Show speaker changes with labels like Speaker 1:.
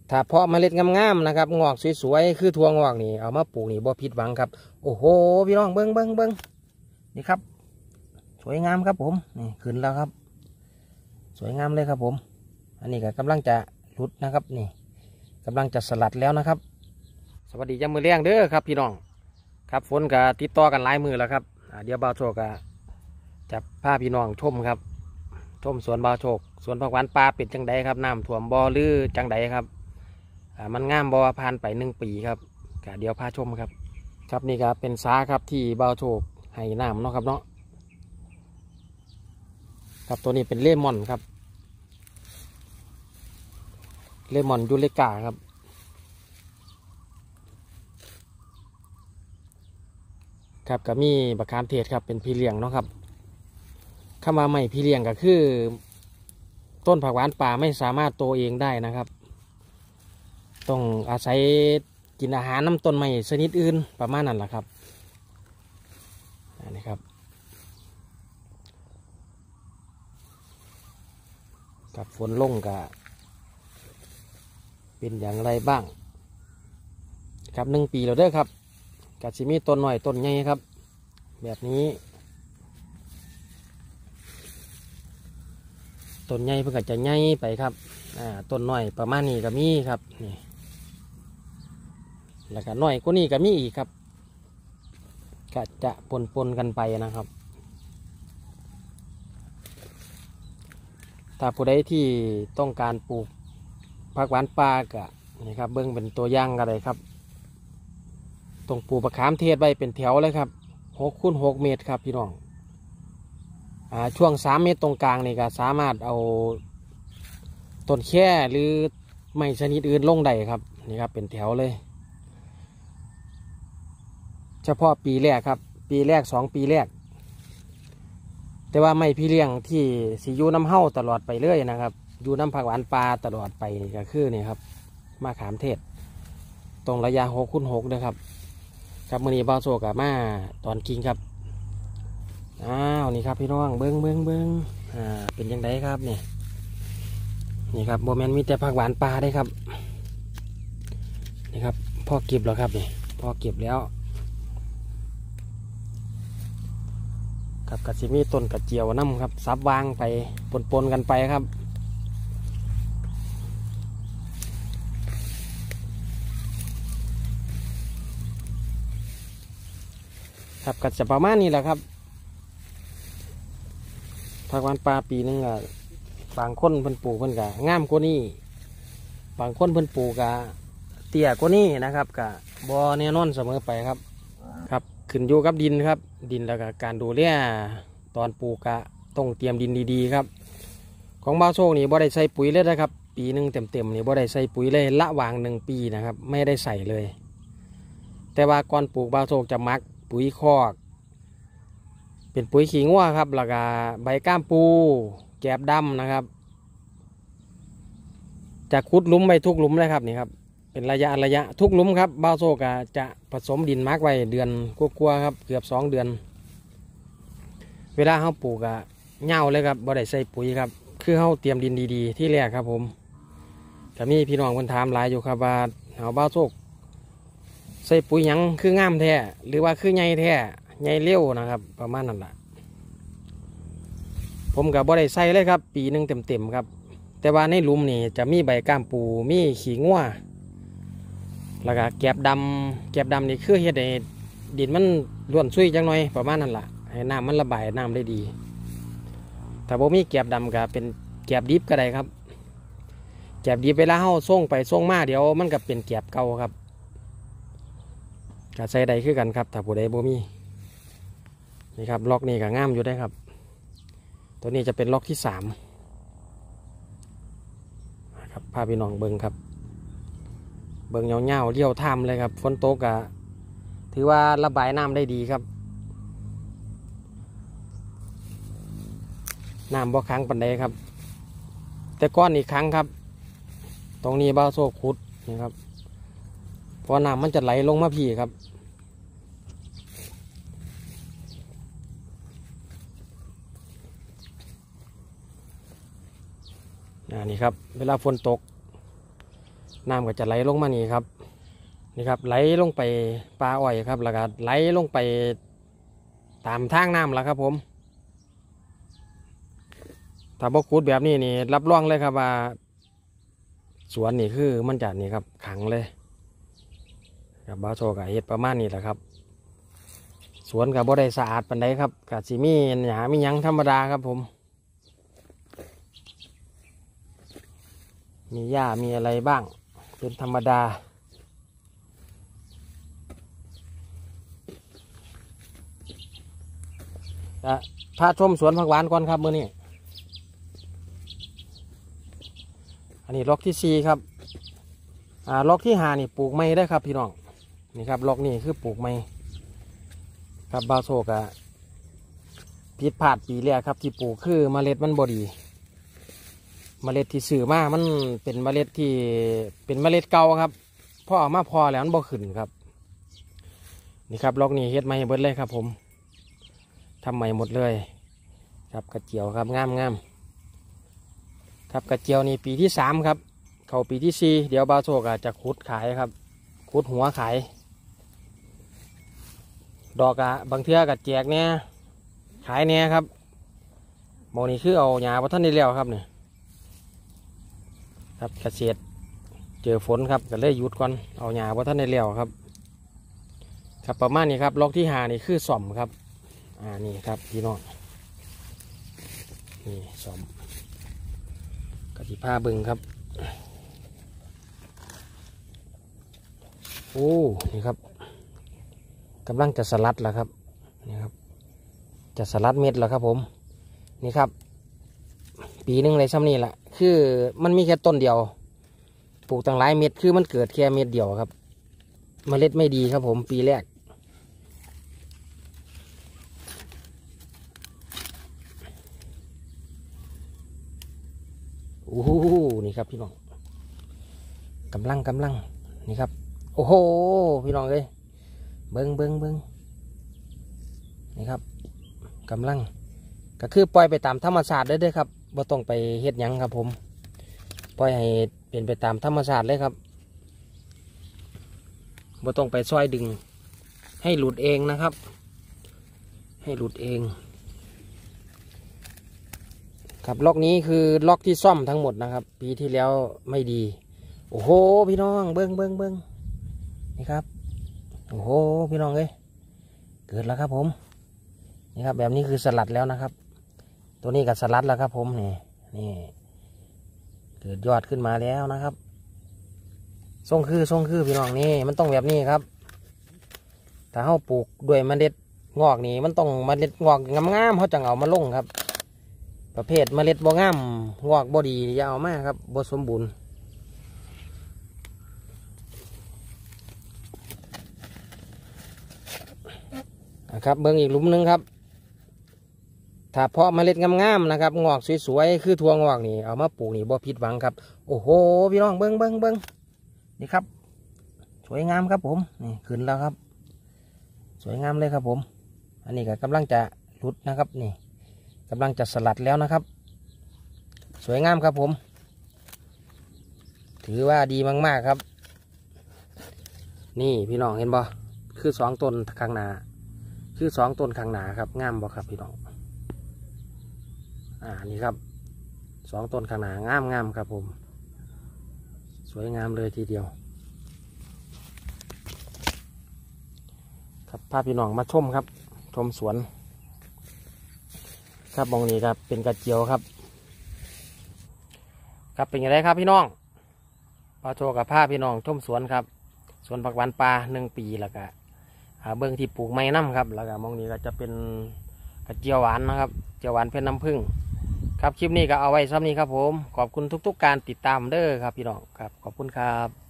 Speaker 1: ถ้าเพาะเมล็ดงามๆนะครับงอกสวยๆคือถั่วงอกนี่เอามาปลูกนี่บ่ผิดหวังครับโอ้โหพี่น้องเบิ้งนี่ครับสวยงามครับผมนี่ขึ้นแล้วครับสวยงามเลยครับผมอันนี้ก็กำลังจะหลุดนะครับนี่กำลังจะสลัดแล้วนะครับสวัสดียามมื้อแลงเด้อครับพี่น้องครับฝนก็ติดต่อกันหลายมือแล้วครับเดี๋ยวบ่าวโชคก็จะพาพี่น้องชมครับชมสวนบ่าวโชคสวนผักหวานป่าเป็นจังใดครับน้ำท่วมบ่อหรือจังใดครับมันงามบ่ผ่านไป1 ปีครับก็เดี๋ยวพาชมครับครับนี่ครับเป็นสาครับที่บ่าวโชคให้น้ำเนาะครับเนาะครับตัวนี้เป็นเลมอนครับเลมอนยูเลกาครับครับก็มีบักขามเทศครับเป็นพี่เลี้ยงเนาะครับคำว่าไม่พี่เลี้ยงก็คือต้นผักหวานป่าไม่สามารถโตเองได้นะครับต้องอาศัยกินอาหารน้ำต้นไม้ชนิดอื่นประมาณนั้นแหละครับนี่ครับกับฝนลงก็เป็นอย่างไรบ้างครับ1 ปีแล้วเด้อครับกับชิมีต้นหน่อยต้นใหญ่ครับแบบนี้ต้นใหญ่เพื่อจะใหญ่ไปครับต้นหน่อยประมาณนี้ก็มีครับนี่แล้วก็หน่อยก็นี่ก็มีอีกครับก็จะปนกันไปนะครับถ้าผู้ใดที่ต้องการปลูกผักหวานป่าก็นี่ครับเบิ้งเป็นตัวอย่างกันเลยครับต้องปลูกมะขามเทศไว้เป็นแถวเลยครับ6 คูณ 6 เมตรครับพี่น้องช่วง3 เมตรตรงกลางนี่ก็สามารถเอาต้นแค่หรือไม้ชนิดอื่นลงได้ครับนี่ครับเป็นแถวเลยเฉพาะปีแรกครับปีแรก2 ปีแรกแต่ว่าไม่พี่เลี้ยงที่สิอยู่น้ำเฮ้าตลอดไปเรื่อยนะครับอยู่น้ำผักหวานปลาตลอดไปนี่ก็คือนี่ครับมะขามเทศตรงระยะ6 คูณ 6นะครับครับมื้อนี้บ่าวโชคกับมาตอนกินครับนี่ครับพี่น้องเบิ้งเป็นยังไงครับนี่ครับโมเมนต์มีแต่ผักหวานปลาได้ครับนี่ครับพ่อเก็บแล้วครับนี่พ่อเก็บแล้วครับกระชิมีต้นกระเจียวน้ำครับซับวางไปปนกันไปครับครับก็จะประมาณนี้แหละครับผักหวานปลาปีนึงก็บางคนเพิ่นปลูกเพิ่นก็งามกว่านี้บางคนเพิ่นปลูกก็เตี้ยกว่านี้นะครับก็บ่แน่นอนเสมอไปครับครับขึ้นอยู่กับดินครับดินแล้วก็การดูแลตอนปลูกก็ต้องเตรียมดินดีๆครับของบ่าวโชคนี่บ่ได้ใส่ปุ๋ยเลยนะครับปีนึงเต็มนี่บ่ได้ใส่ปุ๋ยเลยละวาง1 ปีนะครับไม่ได้ใส่เลยแต่ว่าก่อนปลูกบ่าวโชคจะมักปุ๋ยคอกเป็นปุ๋ยขี้งัวครับแล้วก็ใบก้ามปูแกบดำนะครับจะขุดหลุมไปทุกหลุมเลยครับนี่ครับเป็นระยะทุกหลุมครับบ่าวโชคจะผสมดินมักไว้เดือนกว่าๆครับเกือบ2 เดือนเวลาเขาปลูกเหง่าเลยครับบ่ได้ใส่ปุ๋ยครับคือเขาเตรียมดินดีๆที่แรกครับผมแต่มีพี่น้องคนถามหลายอยู่ครับว่าเอาบ่าวโชคใส่ปุ๋ยหยังคืองามแท้หรือว่าคือใหญ่แท้ใหญ่เร็วนะครับประมาณนั้นแหละผมกับบ่ได้ใส่เลยครับปีนึงเต็มครับแต่ว่าในหลุมนี่จะมีใบก้ามปูมีขี้งัวแล้วก็แกบดำนี่คือเฮ็ดให้ดินมันร่วนซุยจังหน่อยประมาณนั้นแหละให้น้ำมันระบายน้ำได้ดีถ้าบ่มีแกบดำก็เป็นแกบดิบก็ได้ครับแกบดิบเวลาเฮาส่งไปส่งมาเดี๋ยวมันก็เป็นแกบเก่าครับก็ใส่ได้คือกันครับถ้าผู้ใดบ่มีนี่ครับล็อกนี่ก็งามอยู่ได้ครับตัวนี้จะเป็นล็อกที่3ครับพาพี่น้องเบิ้งครับเบิ้งเงาๆเลี้ยวท่ามเลยครับฝนตกถือว่าระบายน้ำได้ดีครับน้ำบ่ค้างปานใดครับแต่ก้อนอีกครั้งครับตรงนี้บ่าวโชคขุดนี่ครับเพราะน้ำมันจะไหลลงมาพี่ครับนี่ครับเวลาฝนตกน้ำก็จะไหลลงมานี่ครับนี่ครับไหลลงไปปลาอ้อยครับแล้วก็ไหลลงไปตามทางน้ำแล้วครับผมถ้าบกขุดแบบนี้นี่รับรองเลยครับว่าสวนนี่คือมันจัดนี่ครับขังเลยครับบ้าโชกับเฮ็ดประมาณนี้แหละครับสวนกับบ่ได้สะอาดปานใดครับกับสิมีหญ้ามีหยังธรรมดาครับผมมีหญ้ามีอะไรบ้างเป็นธรรมดาพาชมสวนผักหวานก่อนครับมื้อนี้อันนี้ล็อกที่4ครับล็อกที่5นี่ปลูกไม้ได้ครับพี่น้องนี่ครับล็อกนี่คือปลูกไม้ครับบาโซกะผิดพลาดปีแรกครับที่ปลูกคือเมล็ดมันบดีเมล็ดที่ซื้อมามันเป็นเมล็ดที่เป็นเมล็ดเก่าครับพอเอามาพอแล้วมันบ่ขึ้นครับนี่ครับล็อกนี่เฮ็ดใหม่เบิดเลยครับผมทำใหม่หมดเลยครับกระเจียวครับงามครับกระเจียวนี่ปีที่3ครับเข้าปีที่4เดี๋ยวบาโซกจะขุดขายครับขุดหัวขายดอกบางเทื่อกับแจกเนี่ยขายเนี่ยครับโมนี่คือเอาหญ้าพอท่านได้แล้วครับเนี่ยครับเกษตรเจอฝนครับก็เลยหยุดก่อนเอาหญ้าพอท่านได้แล้วครับครับประมาณนี้ครับล็อกที่5นี่คือซ่อมครับนี่ครับพี่น้องนี่ซ่อมกติผ้าบึงครับโอ้นี่ครับกำลังจะสลัดแล้วครับนี่ครับจะสลัดเม็ดแล้วครับผมนี่ครับปีนึงเลยซ้ำนี่แหละคือมันมีแค่ต้นเดียวปลูกตั้งหลายเม็ดคือมันเกิดแค่เม็ดเดียวครับเมล็ดไม่ดีครับผมปีแรกโอ้โหนี่ครับพี่น้องกำลังนี่ครับโอ้โหพี่น้องเลยเบิ้งนี่ครับกำลังก็คือปล่อยไปตามธรรมชาติได้ด้วยครับบ่ต้องไปเฮ็ดหยังครับผมปล่อยให้เป็นไปตามธรรมชาติเลยครับบ่ต้องไปซอยดึงให้หลุดเองนะครับให้หลุดเองครับล็อกนี้คือล็อกที่ซ่อมทั้งหมดนะครับปีที่แล้วไม่ดีโอ้โหพี่น้องเบิ้งนี่ครับโอ้โหพี่น้องเลยเกิดแล้วครับผมนี่ครับแบบนี้คือสลัดแล้วนะครับตัวนี้ก็สลัดแล้วครับผมนี่เกิดยอดขึ้นมาแล้วนะครับทรงคือพี่น้องนี่มันต้องแบบนี้ครับถ้าเราปลูกด้วยเมล็ดงอกนี่มันต้องเมล็ดงอกงามๆเขาจังเอามาลงครับประเภทเมล็ดบ่งามงอกบ่ดีอย่าเอามาครับบ่สมบูรณ์นะครับเบิ่งอีกหลุมนึงครับถ้าเพาะเมล็ดงามๆนะครับงอกสวยๆคือถั่วงอกนี่เอามาปลูกนี่บ่ผิดหวังครับโอ้โหพี่น้องเบิ่งนี่ครับสวยงามครับผมนี่ขึ้นแล้วครับสวยงามเลยครับผมอันนี้ก็กำลังจะหลุดนะครับนี่กำลังจะสลัดแล้วนะครับสวยงามครับผมถือว่าดีมากๆครับนี่พี่น้องเห็นบ่คือ2ต้นข้างหน้าคือ2ต้นข้างหน้าครับงามบ่ครับพี่น้องนี่ครับ2ต้นข้างหน้างามครับผมสวยงามเลยทีเดียวครับพาพี่น้องมาชมครับชมสวนครับมองนี้ครับเป็นกระเจียวครับครับเป็นยังไงครับพี่น้องพอโชว์กับผ้าพี่น้องชมสวนครับสวนผักหวานปลา1 ปีแล้วก็เบื้องที่ปลูกไม้น้ำครับแล้วก็มองนี้ก็จะเป็นกระเจียวหวานนะครับเจียวหวานเพชรน้ำผึ้งครับคลิปนี้ก็เอาไว้ซ้ำนี้ครับผมขอบคุณทุกๆการติดตามเด้อครับพี่น้องครับขอบคุณครับ